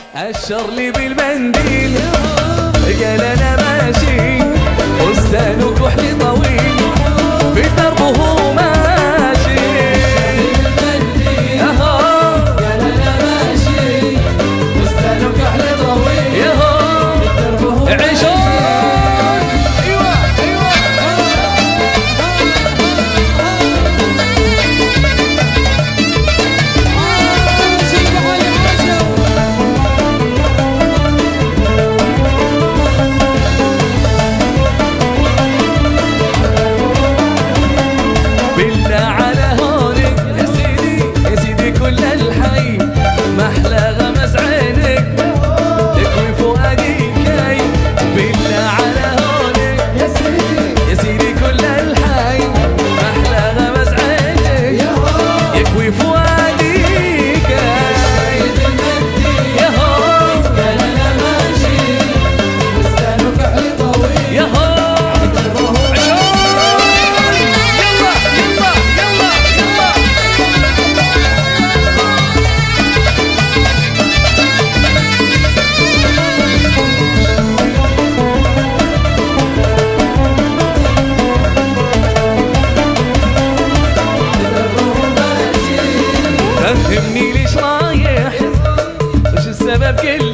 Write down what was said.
أشر لي بالمنديل قال أنا ماشي فستان وكحلي طويل في الدرب وهو ماشي قال أنا ماشي فستان وكحلي طويل في الدرب وهو ماشي. فهمني ليش رايح وش السبب كل